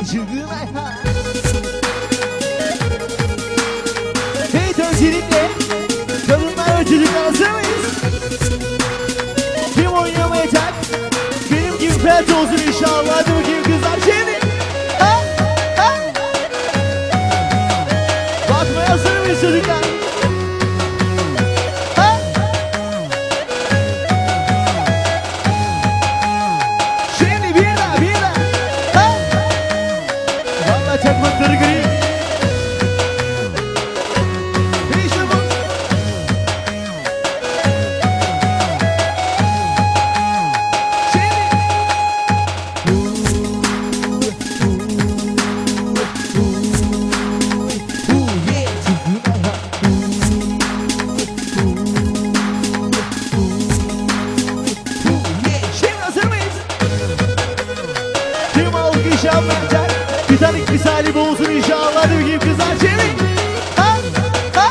çılgın ayha. Evet, öncelikle kadınlar ve çocuklar hazır mıyız? Kim oynamayacak? Benim gibi fert olsun inşallah. Hadi bakayım kızlar şimdi. Ha? Ha? Bakmaya hazır mıyız çocuklar? Ha? Şimdi bir daha. Ha? Valla çakmakları göreyim. İşte bu. Yapmayacak. Titanik misali bu olsun inşallah. Hadi bakayım kızlar çevir. Ha? Ha?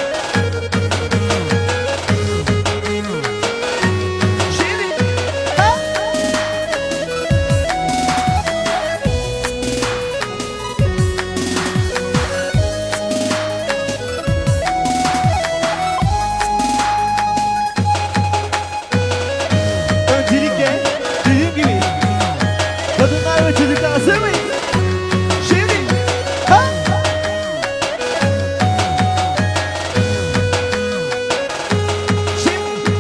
Çevir. Ha? Öncelikle dediğim gibi kadınlar ve çocuklar hazır mıyız? Şimdi ha? Şimdi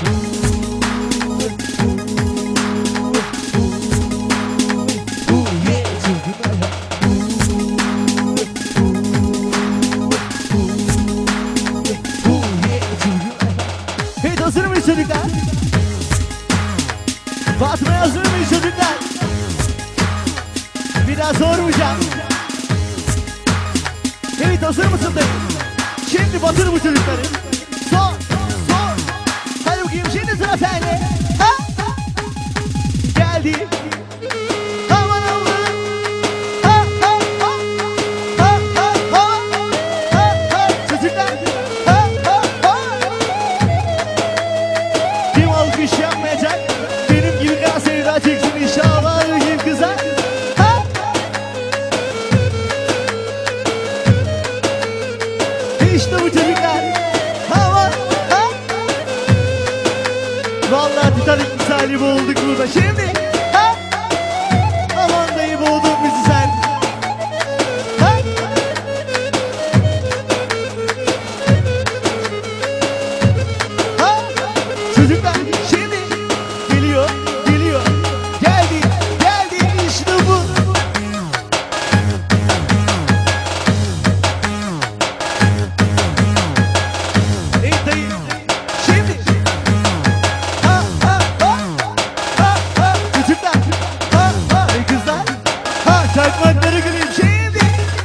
evet, hazır mıyız çocuklar? Batmaya hazır mıyız çocuklar? Bir daha sormayacağım. Evet, hazır mısın dayı? Şimdi batır bu çocukları. Sor. Hadi bakayım şimdi sıra sende. Ha? Geldi. Aman Allah'ım. Ha. Çocuklar. Ha. Kim alkış yapmayacak? Benim gibi kara sevda çeksin inşallah. Hadi bakayım kızlar. İşte bu çocuklar. Ha. Vallahi Titanik misali boğulduk burada. Şimdi ha? Aman dayı, boğdun bizi sen. Ha? Ha? Çocuklar şimdi geliyor. Geldi işte bu. Şimdi çocuklar, kızlar, çakmakları gülüyor şimdi.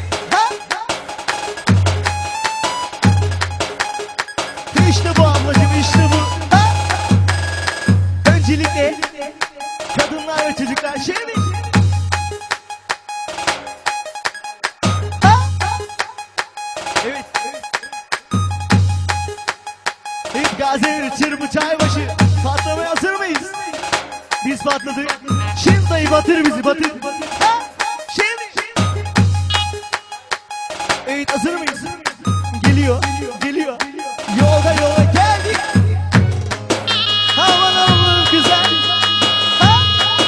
İşte bu ablacığım, işte bu. Öncelikle kadınlar ve çocuklar şimdi. Evet. Evet, Gaziantep, Çırpı, Çaybaşı patlamaya hazır mıyız? Biz patladık. Şimdi dayı batır bizi, batır. Ha? Şimdi. Evet, hazır mıyız? Geliyor. Yola geldik. Aman Allah'ım güzel. Ha?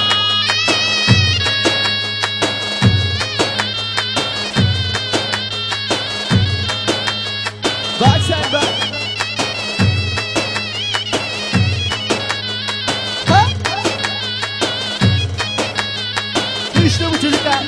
Bak sen bak. İşte bu çocuklar.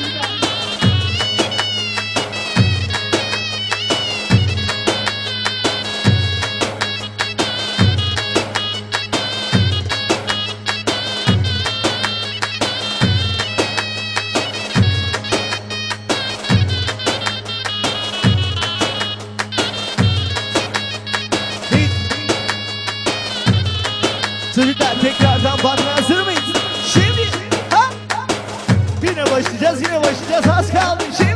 Çocuklar tekrardan batmaya hazır mıyız? Şimdi ha? Yine başlayacağız. Az kaldı. Şimdi